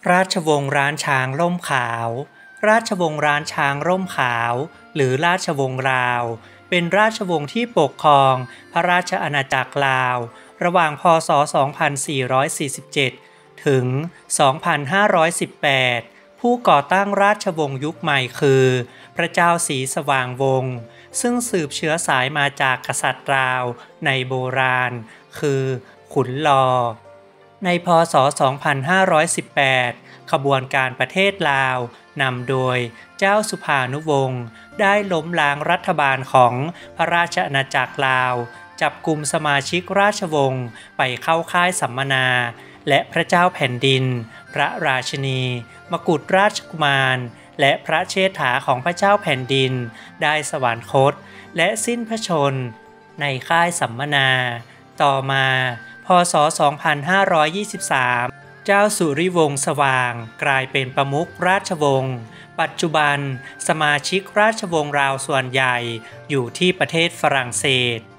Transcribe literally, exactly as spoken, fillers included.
ราชวงศ์ร้านช้างร่มขาว ราชวงศ์ร้านช้างร่มขาวหรือราชวงศ์ลาวเป็นราชวงศ์ที่ปกครองพระราชอาณาจักรลาวระหว่างพ.ศ. สองพันสี่ร้อยสี่สิบเจ็ด ถึง สองพันห้าร้อยสิบแปด ผู้ก่อตั้งราชวงศ์ยุคใหม่คือพระเจ้าศรีสว่างวงศ์ซึ่งสืบเชื้อสายมาจากกษัตริย์ลาวในโบราณคือขุนลอในพ.ศ. สองพันห้าร้อยสิบแปด ขบวนการประเทศลาวนำโดยเจ้าสุภานุวงศ์ได้ล้มล้างรัฐบาลของพระราชอาณาจักรลาวจับกุมสมาชิกราชวงศ์ไปเข้าค่ายสัมมนาและพระเจ้าแผ่นดินพระราชินี มกุฎราชกุมารและพระเชษฐาของพระเจ้าแผ่นดินได้สวรรคตและสิ้นพระชนม์ในค่ายสัมมนา ต่อมาพ.ศ. สองพันห้าร้อยยี่สิบสาม เจ้าสุริวงศ์สว่างกลายเป็นประมุขราชวงศ์ปัจจุบันสมาชิกราชวงศ์ลาวส่วนใหญ่อยู่ที่ประเทศฝรั่งเศส